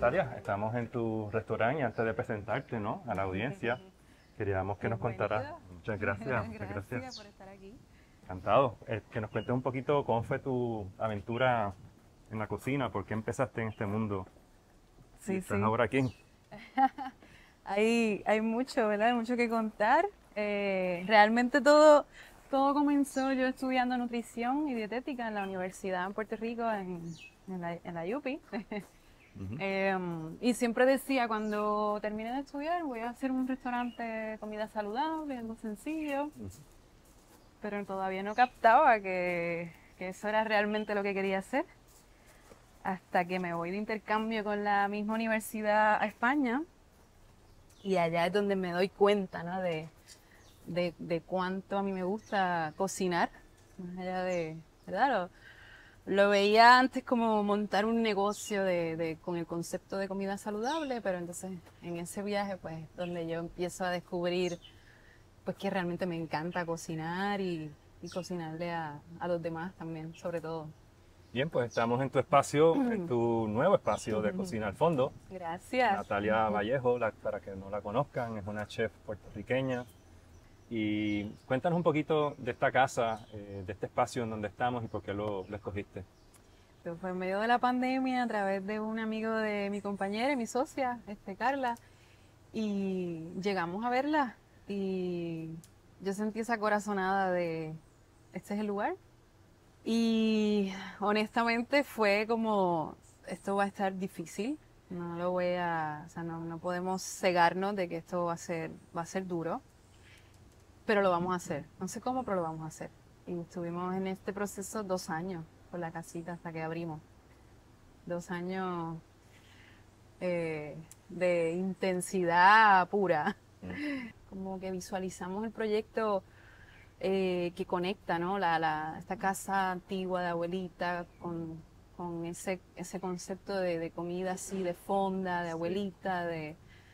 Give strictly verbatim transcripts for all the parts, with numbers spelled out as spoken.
Natalia, estamos en tu restaurante y antes de presentarte, ¿no?, a la audiencia, queríamos que nos contaras. Muchas gracias, muchas Gracias gracias. por estar aquí. Encantado. Eh, que nos cuentes un poquito cómo fue tu aventura en la cocina, por qué empezaste en este mundo y Sí, estás sí. ahora aquí. Hay, hay mucho, ¿verdad? Hay mucho que contar. Eh, realmente todo, todo comenzó yo estudiando nutrición y dietética en la universidad en Puerto Rico, en, en la, en la U P I. Ujú. Em, y siempre decía, cuando termine de estudiar, voy a hacer un restaurante de comida saludable, algo sencillo. Pero todavía no captaba que, que eso era realmente lo que quería hacer. Hasta que me voy de intercambio con la misma universidad a España. Y allá es donde me doy cuenta, ¿no?, de, de, de cuánto a mí me gusta cocinar. Más allá de, ¿verdad? Lo, lo veía antes como montar un negocio de, de, con el concepto de comida saludable, pero entonces en ese viaje, pues, donde yo empiezo a descubrir, pues, que realmente me encanta cocinar y, y cocinarle a, a los demás también, sobre todo. Bien, pues estamos en tu espacio, en tu nuevo espacio de Cocina al Fondo. Gracias. Natalia Vallejo, la- para que no la conozcan, es una chef puertorriqueña. Y cuéntanos un poquito de esta casa, eh, de este espacio en donde estamos y por qué lo, lo escogiste. Esto fue en medio de la pandemia a través de un amigo de mi compañera y mi socia, este, Carla, y llegamos a verla y yo sentí esa corazonada de, este es el lugar. Y honestamente fue como, esto va a estar difícil, no lo voy a, o sea, no, no podemos cegarnos de que esto va a ser, va a ser duro, pero lo vamos a hacer. No sé cómo, pero lo vamos a hacer. Y estuvimos en este proceso dos años con la casita hasta que abrimos. Dos años eh, de intensidad pura. Mm. Como que visualizamos el proyecto eh, que conecta, ¿no?, La, la, esta casa antigua de abuelita con, con ese, ese concepto de, de comida así, de fonda, de Sí, abuelita, de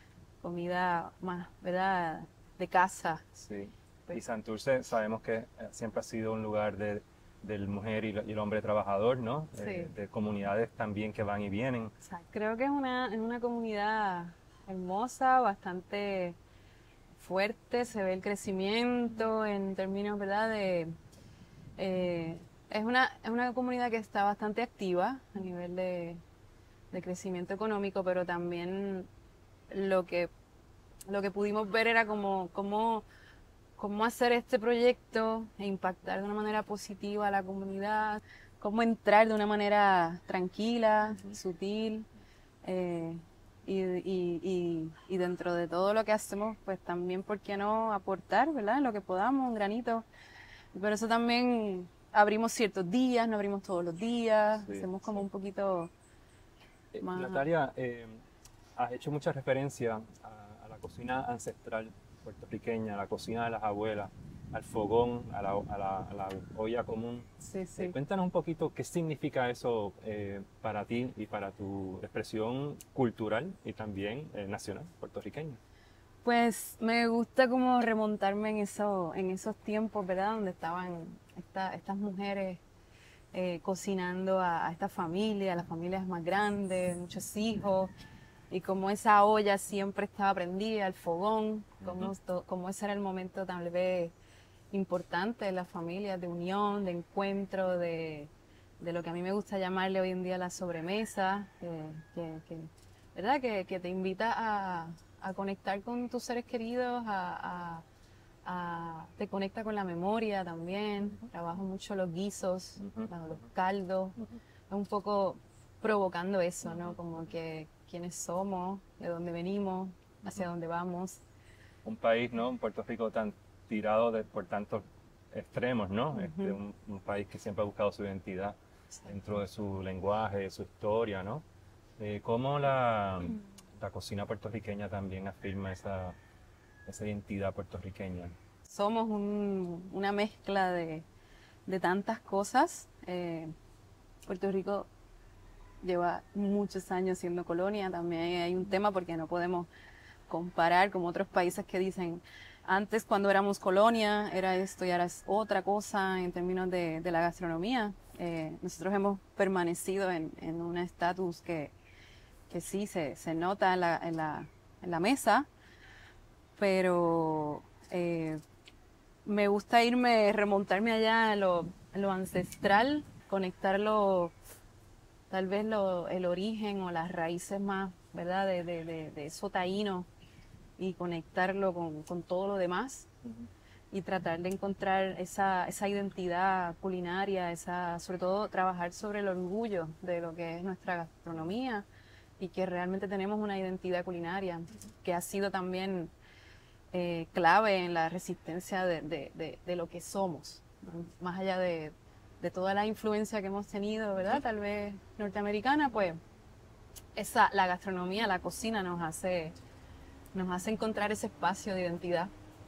comida más, ¿verdad?, de casa. sí. Y Pues, Santurce sabemos que eh, siempre ha sido un lugar de, del mujer y, la- y el hombre trabajador, ¿no? sí. Eh, de comunidades también que van y vienen. O sea, creo que es una, es una comunidad hermosa, bastante fuerte, se ve el crecimiento en términos, ¿verdad?, de... eh, es una, es una comunidad que está bastante activa a nivel de, de crecimiento económico, pero también lo que, lo que pudimos ver era como, cómo, cómo hacer este proyecto e impactar de una manera positiva a la comunidad, cómo entrar de una manera tranquila, sutil, eh, y, y, y, y dentro de todo lo que hacemos, pues también, ¿por qué no aportar, ¿verdad?, en lo que podamos, un granito? Por eso también abrimos ciertos días, no abrimos todos los días, Sí, hacemos como sí. un poquito Eh, más... Natalia, eh, has hecho mucha referencia a, a la cocina ancestral puertorriqueña, a la cocina de las abuelas, al fogón, a la, a la- a la olla común. Sí, Eh, sí. cuéntanos un poquito qué significa eso eh, para ti y para tu expresión cultural y también eh, nacional puertorriqueña. Pues me gusta como remontarme en, eso, en esos tiempos, ¿verdad?, donde estaban esta- estas mujeres eh, cocinando a, a esta familia, a las familias más grandes, muchos hijos, y como esa olla siempre estaba prendida, el fogón, como, Ujú. como ese era el momento tal vez importante de las familias, de unión, de encuentro, de, de lo que a mí me gusta llamarle hoy en día la sobremesa, que, que- que, ¿verdad?, que, que te invita a, a conectar con tus seres queridos, a, a- a- te conecta con la memoria también. Trabajo mucho los guisos, Ujú. la- los caldos, es un poco provocando eso, ¿no? Como que quiénes somos, de dónde venimos, hacia dónde vamos. Un país, ¿no? Un Puerto Rico tan tirado de, por tantos extremos, ¿no? Este, Ujú. un, un país que siempre ha buscado su identidad dentro Exacto. de su lenguaje, de su historia, ¿no? Eh, cómo la, la cocina puertorriqueña también afirma esa, esa identidad puertorriqueña. Somos un- una mezcla de, de tantas cosas. Eh, Puerto Rico lleva muchos años siendo colonia, también hay un tema porque no podemos comparar con otros países que dicen, antes cuando éramos colonia era esto y ahora es otra cosa en términos de, de la gastronomía. Eh, nosotros hemos permanecido en, en un estatus que, que sí se, se nota en la, en la, en la mesa, pero eh, me gusta irme, remontarme allá a lo, a lo ancestral, conectarlo, tal vez lo, el origen o las raíces más, ¿verdad? De, de, de, de eso taíno y conectarlo con, con todo lo demás y tratar de encontrar esa, esa identidad culinaria, esa, sobre todo trabajar sobre el orgullo de lo que es nuestra gastronomía y que realmente tenemos una identidad culinaria que ha sido también eh, clave en la resistencia de, de, de, de lo que somos, ¿no? Más allá de, de toda la influencia que hemos tenido, ¿verdad? Tal vez norteamericana, pues esa, la gastronomía, la cocina nos hace, nos hace encontrar ese espacio de identidad.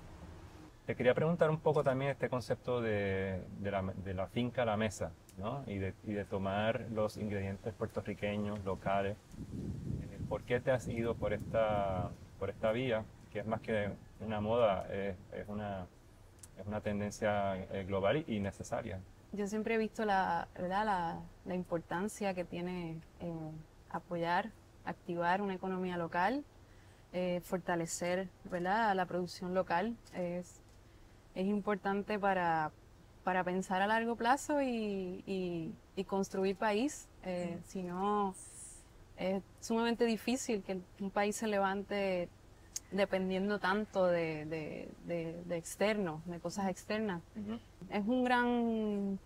Te quería preguntar un poco también este concepto de, de, la, de la finca a la mesa, ¿no? Y de, y de tomar los ingredientes puertorriqueños, locales. Eh, ¿Por qué te has ido por esta, por esta vía? Que es más que una moda, es, es una, es una tendencia eh, global y, y necesaria. Yo siempre he visto la, ¿verdad? la, la importancia que tiene eh, apoyar, activar una economía local, eh, fortalecer, ¿verdad? La producción local. Es, es importante para, para pensar a largo plazo y, y, y construir país. Eh, si no, es sumamente difícil que un país se levante dependiendo tanto de, de, de, de externo, de cosas externas. Uh-huh. Es un gran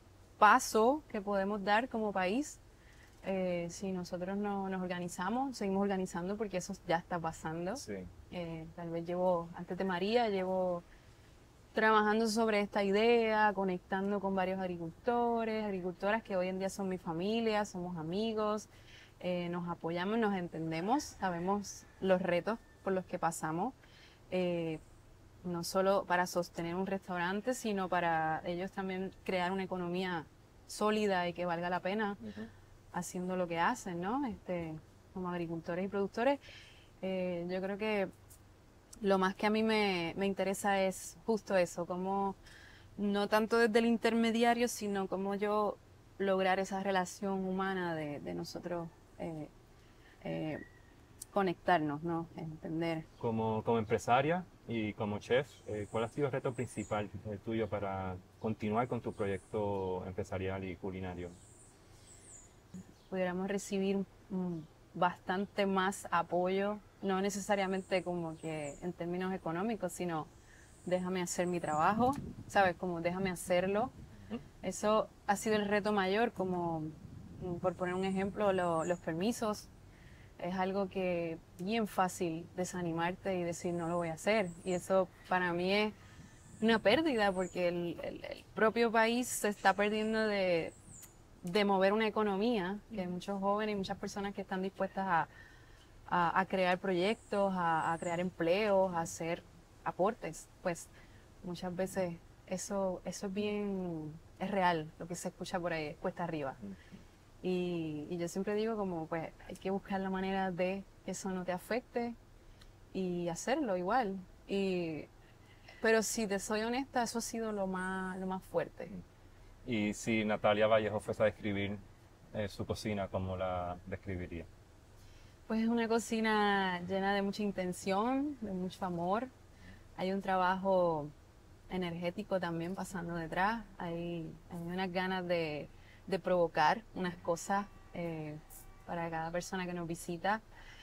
paso que podemos dar como país eh, si nosotros no, nos organizamos, seguimos organizando porque eso ya está pasando. Sí. Eh, tal vez llevo, antes de María, llevo trabajando sobre esta idea, conectando con varios agricultores, agricultoras que hoy en día son mi familia, somos amigos, eh, nos apoyamos, nos entendemos, sabemos los retos por los que pasamos, eh, no solo para sostener un restaurante, sino para ellos también crear una economía sólida y que valga la pena uh-huh. haciendo lo que hacen, ¿no? Este, como agricultores y productores. Eh, yo creo que lo más que a mí me, me interesa es justo eso, como no tanto desde el intermediario, sino como yo lograr esa relación humana de, de nosotros eh, eh, conectarnos, ¿no? Entender. Como, como empresaria y como chef, eh, ¿cuál ha sido el reto principal eh, tuyo para continuar con tu proyecto empresarial y culinario? Pudiéramos recibir mm, bastante más apoyo, no necesariamente como que en términos económicos, sino déjame hacer mi trabajo, ¿sabes? Como déjame hacerlo. Eso ha sido el reto mayor, como por poner un ejemplo, lo, los permisos. Es algo que bien fácil desanimarte y decir no lo voy a hacer. Y eso para mí es una pérdida porque el, el, el propio país se está perdiendo de, de mover una economía, que hay muchos jóvenes y muchas personas que están dispuestas a, a, a crear proyectos, a, a crear empleos, a hacer aportes. Pues muchas veces eso, eso es bien, es real, lo que se escucha por ahí, es cuesta arriba. Y, y yo siempre digo como, pues, hay que buscar la manera de que eso no te afecte y hacerlo igual. Y, pero si te soy honesta, eso ha sido lo más, lo más fuerte. Y si Natalia Vallejo fuese a describir eh, su cocina, ¿cómo la describiría? Pues es una cocina llena de mucha intención, de mucho amor. Hay un trabajo energético también pasando detrás. Hay, hay unas ganas de... de provocar unas cosas eh, para cada persona que nos visita.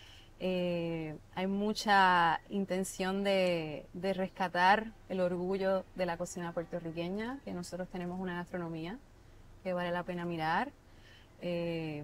Eh, hay mucha intención de, de rescatar el orgullo de la cocina puertorriqueña, que nosotros tenemos una gastronomía que vale la pena mirar. Eh,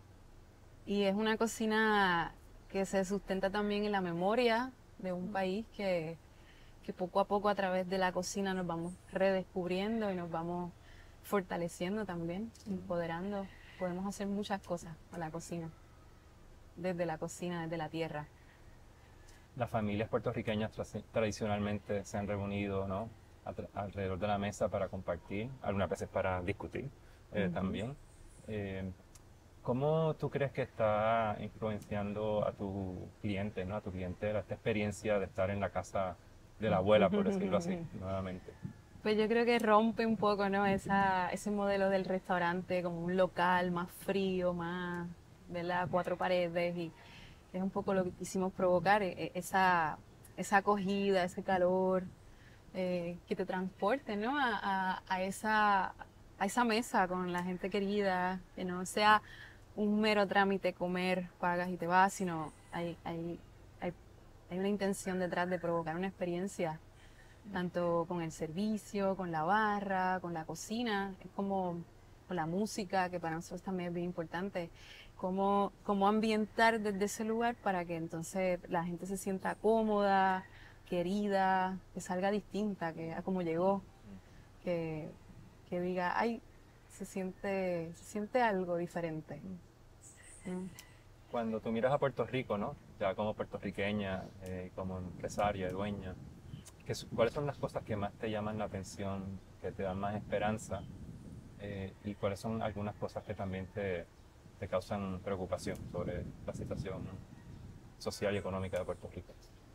y es una cocina que se sustenta también en la memoria de un país que, que poco a poco a través de la cocina nos vamos redescubriendo y nos vamos fortaleciendo también, empoderando. Podemos hacer muchas cosas con la cocina, desde la cocina, desde la tierra. Las familias puertorriqueñas tra- tradicionalmente se han reunido, ¿no?, alrededor de la mesa para compartir, algunas veces para discutir eh, uh-huh. también. Eh, ¿Cómo tú crees que está influenciando a tu cliente, ¿no?, a tu clientela, esta experiencia de estar en la casa de la abuela, por decirlo así, nuevamente? Pues yo creo que rompe un poco, ¿no?, Esa, ese modelo del restaurante como un local más frío, más, ¿verdad? Cuatro paredes y es un poco lo que quisimos provocar, e- esa, esa acogida, ese calor, eh, que te transporte, ¿no? A, a- a esa, a esa mesa con la gente querida, que no sea un mero trámite comer, pagas y te vas, sino hay, hay, hay, hay una intención detrás de provocar una experiencia, tanto con el servicio, con la barra, con la cocina, es como con la música, que para nosotros también es bien importante, cómo, cómo ambientar desde ese lugar para que entonces la gente se sienta cómoda, querida, que salga distinta que a como llegó, que, que diga, ay, se siente, se siente algo diferente. Mm. Cuando tú miras a Puerto Rico, ¿no? Ya como puertorriqueña, eh, como empresaria, dueña, ¿qué es- ¿cuáles son las cosas que más te llaman la atención, que te dan más esperanza? Eh, ¿y cuáles son algunas cosas que también te, te causan preocupación sobre la situación social y económica de Puerto Rico?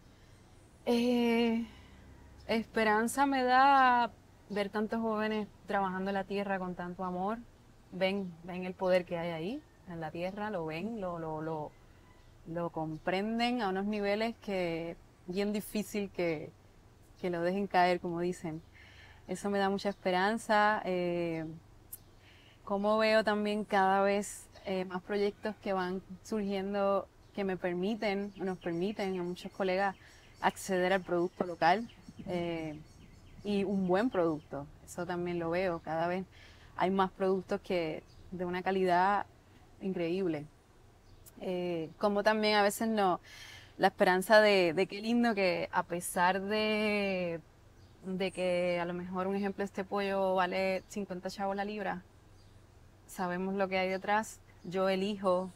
Eh, Esperanza me da ver tantos jóvenes trabajando la tierra con tanto amor. Ven, ven el poder que hay ahí, en la tierra, lo ven, lo, lo, lo, lo comprenden a unos niveles que bien difícil que, que lo dejen caer, como dicen. Eso me da mucha esperanza. Eh, como veo también cada vez eh, más proyectos que van surgiendo que me permiten, o nos permiten a muchos colegas acceder al producto local. Eh, y un buen producto. Eso también lo veo. Cada vez hay más productos que de una calidad increíble. Eh, como también a veces no, la esperanza de, de qué lindo que a pesar de, de que a lo mejor un ejemplo este pollo vale cincuenta chavos la libra, sabemos lo que hay detrás. Yo elijo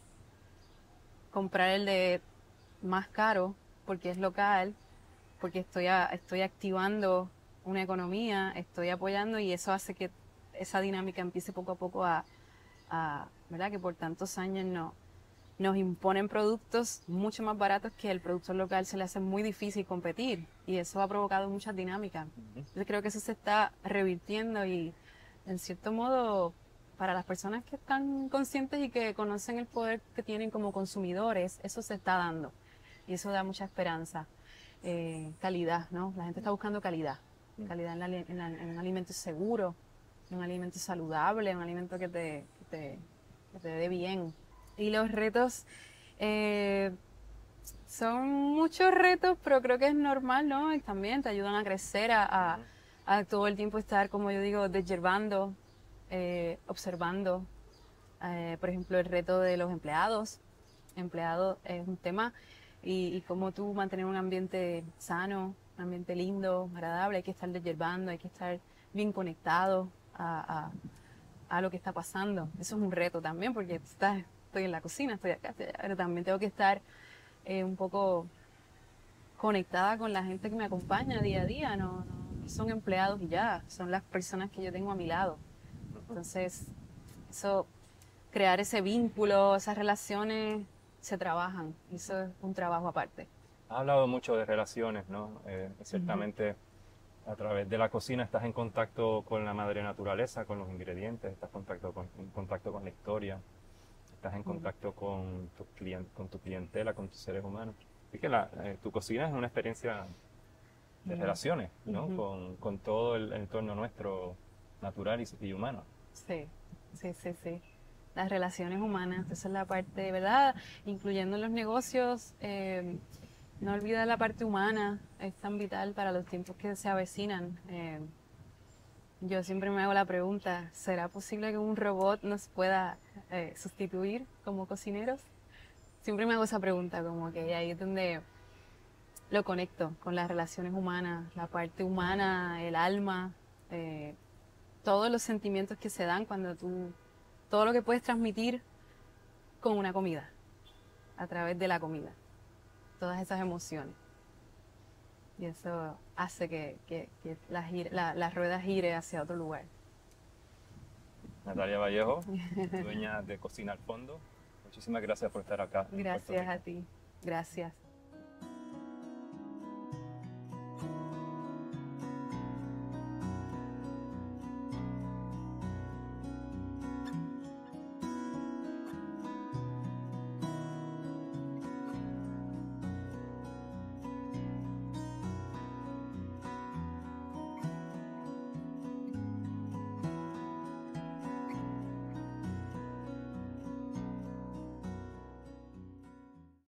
comprar el de más caro porque es local, porque estoy, a- estoy activando una economía, estoy apoyando y eso hace que esa dinámica empiece poco a poco a, a, ¿verdad? Que por tantos años no, nos imponen productos mucho más baratos que el productor local, se le hace muy difícil competir y eso ha provocado muchas dinámicas. Yo creo que eso se está revirtiendo y en cierto modo para las personas que están conscientes y que conocen el poder que tienen como consumidores, eso se está dando y eso da mucha esperanza. Eh, calidad, ¿no? La gente está buscando calidad, calidad en, la, en, la, en un alimento seguro, un alimento saludable, un alimento que te, que te, que te dé bien. Y los retos, eh, son muchos retos, pero creo que es normal, ¿no? Y también te ayudan a crecer, a, a, a todo el tiempo estar, como yo digo, desyervando, eh, observando. Eh, por ejemplo, el reto de los empleados. Empleados es un tema y, y cómo tú mantener un ambiente sano, un ambiente lindo, agradable. Hay que estar desyervando, hay que estar bien conectado a, a, a lo que está pasando. Eso es un reto también porque estás, estoy en la cocina, estoy acá, estoy allá, pero también tengo que estar eh, un poco conectada con la gente que me acompaña día a día, no, no son empleados y ya, son las personas que yo tengo a mi lado. Entonces, eso, crear ese vínculo, esas relaciones, se trabajan, y eso es un trabajo aparte. Has hablado mucho de relaciones, ¿no? Eh, Ujú, ciertamente a través de la cocina estás en contacto con la madre naturaleza, con los ingredientes, estás en contacto con, en contacto con la historia, estás en ujú, contacto con tu, clien- con tu clientela, con tus seres humanos. Así que la, eh, tu cocina es una experiencia de ujú, relaciones, ¿no? ujú. Con, con todo el entorno nuestro natural y, y humano. Sí, sí, sí, sí. Las relaciones humanas, esa es la parte, ¿verdad? Incluyendo los negocios, eh, no olvida la parte humana, es tan vital para los tiempos que se avecinan. Eh, yo siempre me hago la pregunta, ¿será posible que un robot nos pueda eh, sustituir como cocineros? Siempre me hago esa pregunta, como que ahí es donde lo conecto con las relaciones humanas, la parte humana, el alma, eh, todos los sentimientos que se dan cuando tú, todo lo que puedes transmitir con una comida, a través de la comida, todas esas emociones. Y eso hace que, que, que la, gire- la, la rueda gire hacia otro lugar. Natalia Vallejo, dueña de Cocina al Fondo, muchísimas gracias por estar acá en Puerto Gracias a Rico. ti, gracias.